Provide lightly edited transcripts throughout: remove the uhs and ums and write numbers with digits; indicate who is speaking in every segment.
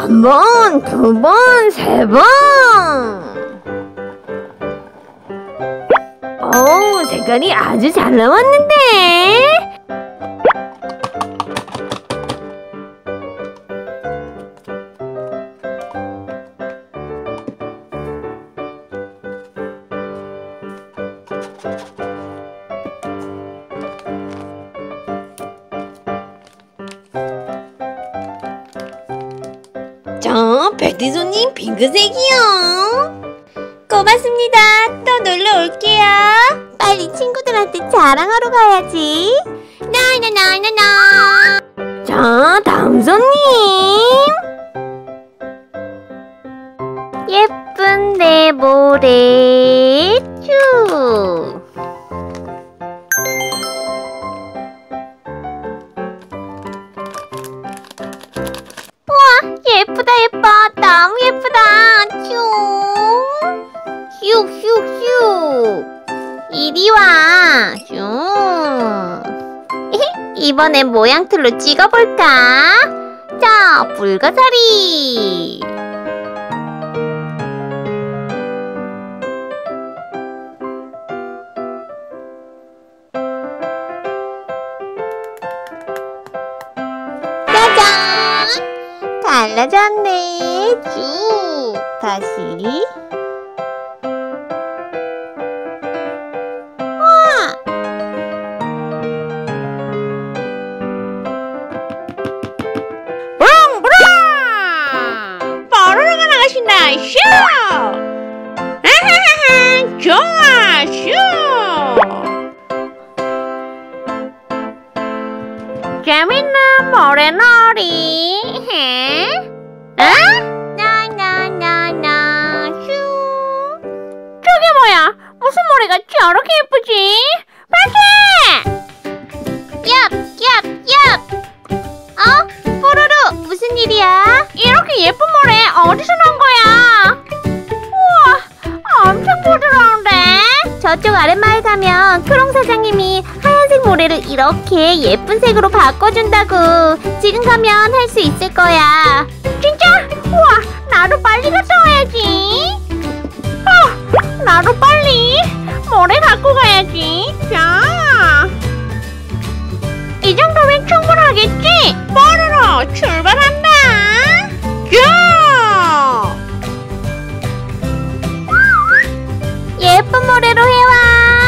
Speaker 1: 한 번, 두 번, 세 번. 어우, 색깔이 아주 잘 나왔는데. 저 별띠손님 핑크색이요. 고맙습니다. 또 놀러 올게요. 빨리 친구들한테 자랑하러 가야지. 나나나나나. 자, 다음 손님. 예쁜 내 모래 쭉. 예쁘다 예뻐. 너무 예쁘다. 슉슉슉. 이리 와. 슉. 이번엔 모양틀로 찍어볼까? 자, 불가사리. 달라졌네. 쭉. 다시. 와. 부릉부릉. 뽀로로가 나가신다. 슈. 아하하하. 좋아. 슈. 재밌는 모래놀이. 나나나나 슈. 저게 뭐야? 무슨 모래가 저렇게 예쁘지? 파이팅! 얍! 뽀로로 무슨 일이야? 이렇게 예쁜 모래 어디서 난 거야? 우와, 엄청 부드러운데? 저쪽 아랫마을 가면 크롱 사장님이 하얀색 모래를 이렇게 예쁜 색으로 바꿔준다고. 지금 가면 할 수 있을 거야. 진짜? 우와, 나도 빨리 갔다 와야지. 나도 빨리 모래 갖고 가야지. 자, 이 정도면 충분하겠지? 뽀로로 출발한다. 자, 예쁜 모래로 해와.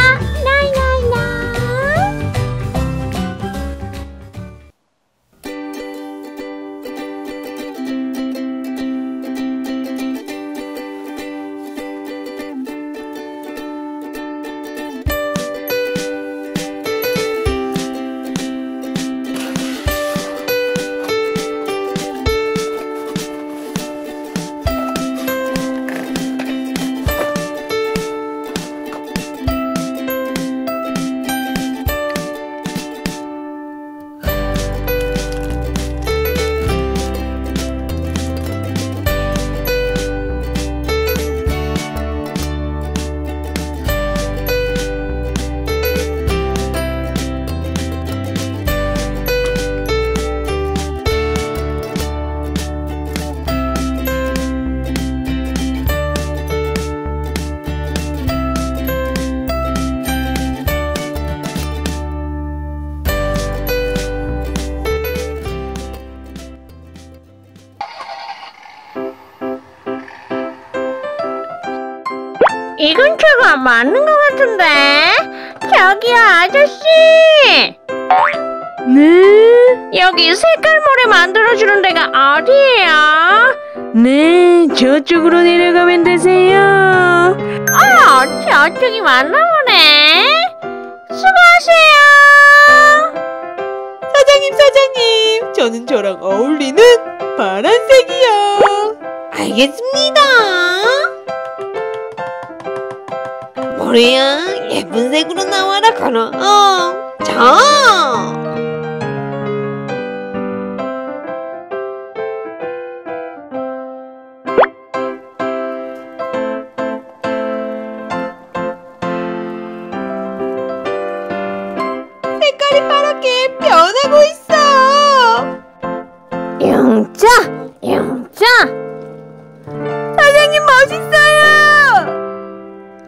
Speaker 1: 이 근처가 맞는 것 같은데? 저기요, 아저씨!
Speaker 2: 네?
Speaker 1: 여기 색깔 모래 만들어주는 데가 어디예요?
Speaker 2: 네, 저쪽으로 내려가면 되세요.
Speaker 1: 저쪽이 맞나 보네. 수고하세요.
Speaker 2: 사장님, 저는 저랑 어울리는 파란색이요.
Speaker 1: 알겠습니다. 모래야, 예쁜 색으로 나와라, 가라. 자.
Speaker 2: 색깔이 파랗게 변하고 있어.
Speaker 1: 영자, 영자.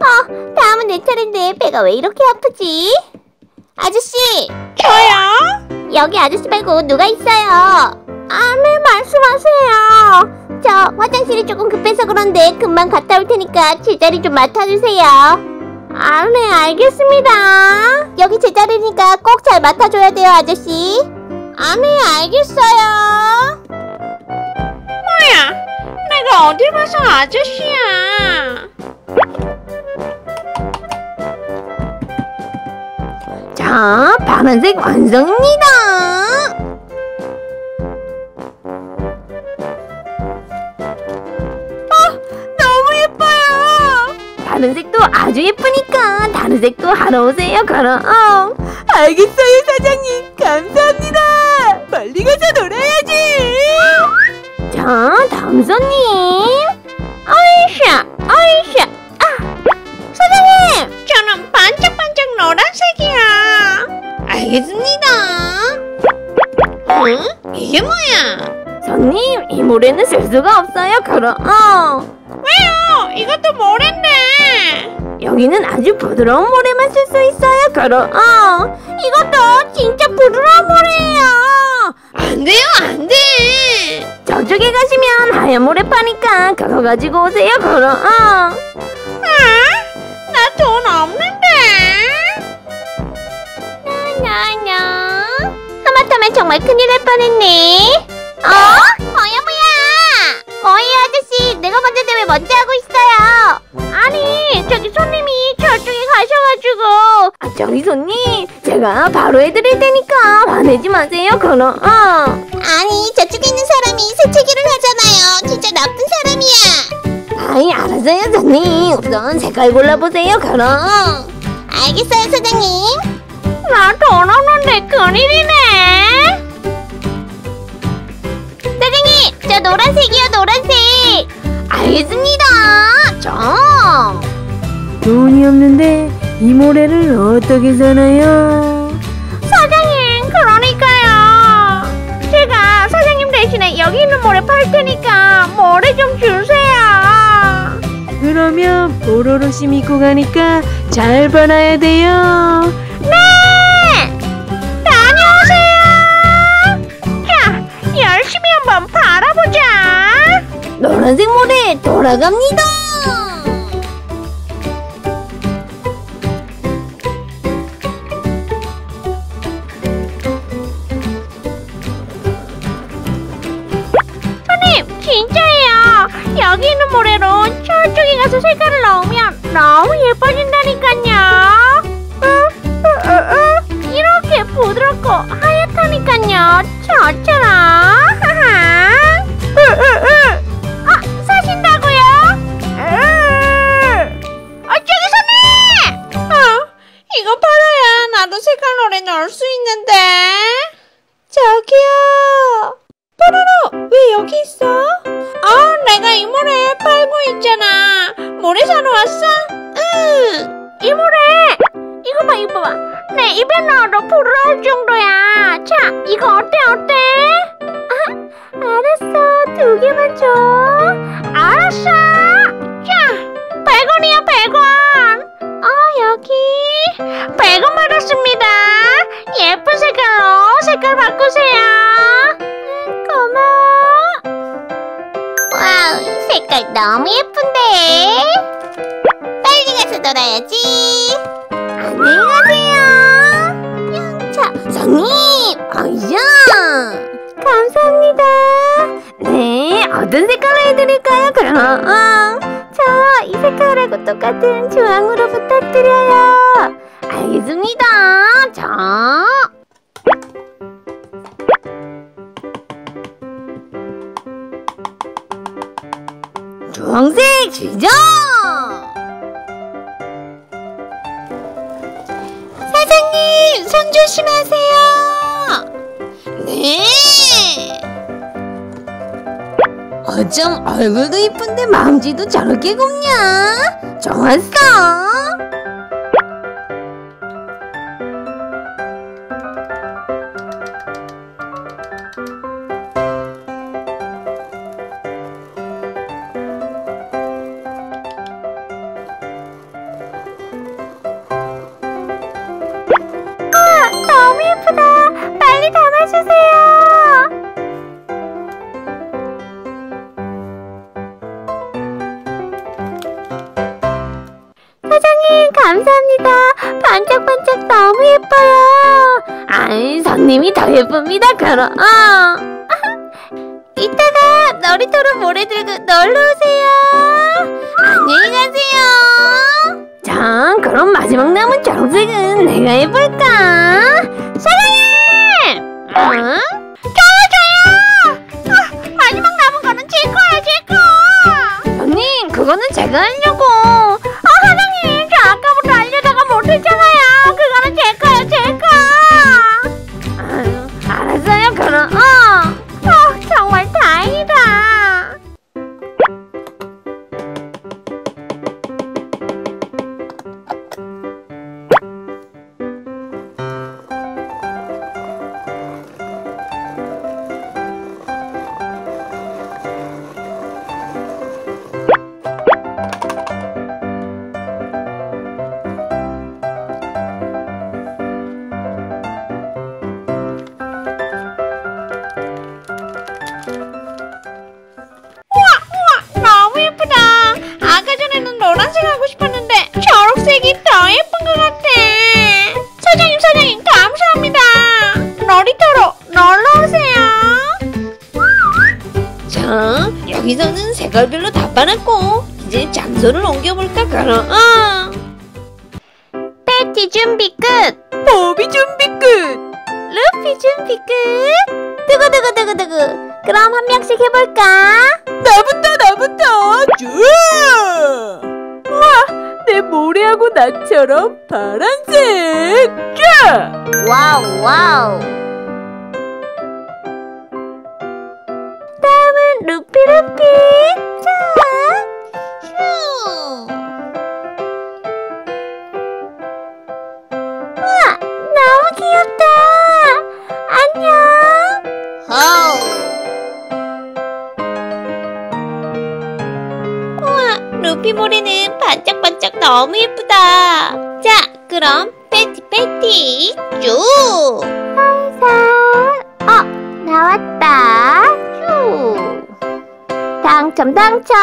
Speaker 1: 다음은 내 차례인데 배가 왜 이렇게 아프지? 아저씨!
Speaker 2: 저요?
Speaker 1: 여기 아저씨 말고 누가 있어요? 네, 말씀하세요. 저 화장실이 조금 급해서 그런데 금방 갔다 올 테니까 제자리 좀 맡아주세요. 네, 알겠습니다. 여기 제 자리니까 꼭 잘 맡아줘야 돼요, 아저씨. 네, 알겠어요.
Speaker 2: 뭐야? 내가 어딜 봐서 아저씨야?
Speaker 1: 자, 파란색 완성입니다.
Speaker 2: 너무 예뻐요.
Speaker 1: 다른 색도 아주 예쁘니까 다른 색도 하러 오세요, 그럼.
Speaker 2: 알겠어요, 사장님. 감사합니다. 빨리 가서 놀아야지.
Speaker 1: 자, 다음 손님. 아이샤. 사장님!
Speaker 2: 저는 반짝반짝 노란색이야. 알겠습니다. 응? 이게 뭐야?
Speaker 1: 손님, 이 모래는 쓸 수가 없어요, 그럼.
Speaker 2: 왜요? 이것도 모래인데.
Speaker 1: 여기는 아주 부드러운 모래만 쓸 수 있어요, 그럼. 이것도 진짜 부드러운 모래예요.
Speaker 2: 안 돼요, 안 돼.
Speaker 1: 저쪽에 가시면 하얀 모래 파니까 그거 가지고 오세요, 그럼.
Speaker 2: 나 돈 없는데.
Speaker 1: 나나나. 하마터면 정말 큰일 날 뻔했네. 뭐야? 뭐예요, 아저씨? 내가 먼저 왜 먼저 하고 있어요? 아니, 저기 손님이 저쪽에 가셔가지고. 저기 손님, 제가 바로 해드릴 테니까 화내지 마세요, 그럼.
Speaker 3: 아니 저쪽에 있는 사람이 세차기를 하잖아요. 진짜 나쁜 사람이야.
Speaker 1: 아이, 알았어요, 손님. 우선 색깔 골라보세요, 그럼.
Speaker 3: 알겠어요 사장님.
Speaker 1: 나 돈 없는데 큰일이네.
Speaker 3: 사장님 저 노란색이요 노란색.
Speaker 1: 알겠습니다.
Speaker 2: 돈이 없는데 이 모래를 어떻게 사나요?
Speaker 1: 사장님, 그러니까요. 제가 사장님 대신에 여기 있는 모래 팔 테니까 모래 좀 주세요.
Speaker 2: 그러면 뽀로로씨 믿고 가니까 잘 받아야 돼요.
Speaker 1: 네! 다녀오세요. 자, 열심히 한번 팔아보자.
Speaker 3: 노란색 모래 돌아갑니다.
Speaker 1: 손님, 진짜예요. 여기 있는 모래로 저쪽에 가서 색깔을 넣으면 너무 예뻐진다니까요. 이렇게 부드럽고 하얗다니까요. 저처럼. 사신다고요? 저기 손님!
Speaker 2: 이거 팔아야 나도 색깔 노래 넣을 수 있는데. 저기요. 뽀로로, 왜 여기 있어? 내가 이 모래 팔고 있잖아. 모래 사러 왔어?
Speaker 1: 이 모래! 이거 봐. 내 입에 넣어도 부러울 정도야. 자, 이거 어때? 알았어. 2개만 줘. 알았어. 자, 100원이야, 100원. 여기 100원 받았습니다. 예쁜 색깔로 색깔 바꾸세요. 고마워.
Speaker 3: 와우 색깔 너무 예쁜데. 빨리 가서 놀아야지.
Speaker 1: 안녕히 가세요. 자, 손님. 감사합니다. 네, 어떤 색깔로 해드릴까요, 그럼? 저 이 색깔하고 똑같은 주황으로 부탁드려요. 알겠습니다. 자. 주황색 시작!
Speaker 3: 사장님 손 조심하세요. 네.
Speaker 1: 어쩜 얼굴도 이쁜데 망치도 저렇게 곱냐? 좋았어. 도와주세요. 사장님, 감사합니다. 반짝반짝 너무 예뻐요. 아이, 손님이 더 예쁩니다, 그럼. 이따가 놀이터로 모래 들고 놀러오세요. 안녕히 가세요. 자, 그럼 마지막 남은 초록색은 내가 해볼까? 사장님! 저요! 마지막 남은 거는 제 거야, 제 거! 형님, 그거는 제가 하려고. 사장님, 저 아까부터 알려다가 못했잖아요. 그거는 제 거야, 제 거! 아유, 알았어요, 그럼. 정말 다행이다.
Speaker 2: 초록색이 더 예쁜 것 같아. 사장님 감사합니다. 놀이터로 놀러오세요. 자, 여기서는 색깔별로 다 빨았고 이제 장소를 옮겨볼까 그럼.
Speaker 1: 패티 준비 끝.
Speaker 2: 보비 준비 끝.
Speaker 1: 루피 준비 끝. 두구두구두구두구. 그럼 한 명씩 해볼까?
Speaker 2: 나부터 좋아. 우와, 내 모래하고 나처럼 파란색. 자,
Speaker 1: 와우. 다음은 루피. 자, 슈. 우와, 너무 귀엽다. 안녕.
Speaker 3: 우와, 루피 모래는 반짝반짝 너무 예쁘다. 자, 그럼 패티 쭉.
Speaker 1: 살살. 나왔다. 슈. 당첨.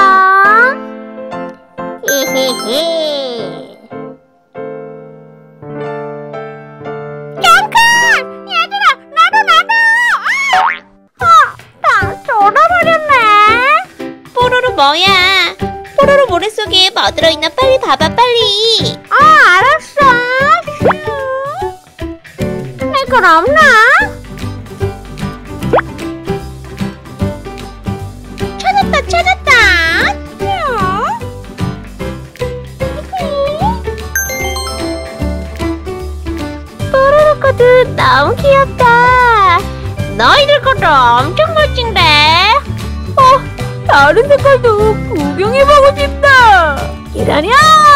Speaker 1: 히히히. 짱큰! 얘들아, 나도! 다 쏟아버렸네.
Speaker 3: 뽀로로 뭐야? 뽀로로 모래 속에 뭐 들어있나 빨리 봐봐, 빨리.
Speaker 1: 알았어. 내 건 없나?
Speaker 3: 찾았다.
Speaker 1: 뽀로로 코드 너무 귀엽다. 너희들 것도 엄청 멋진데.
Speaker 2: 다른 색깔도 구경해보고 싶다.
Speaker 1: 기다려.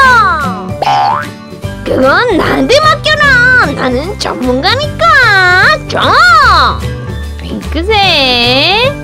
Speaker 1: 그건 나한테 맡겨라. 나는 전문가니까. 자, 핑크색.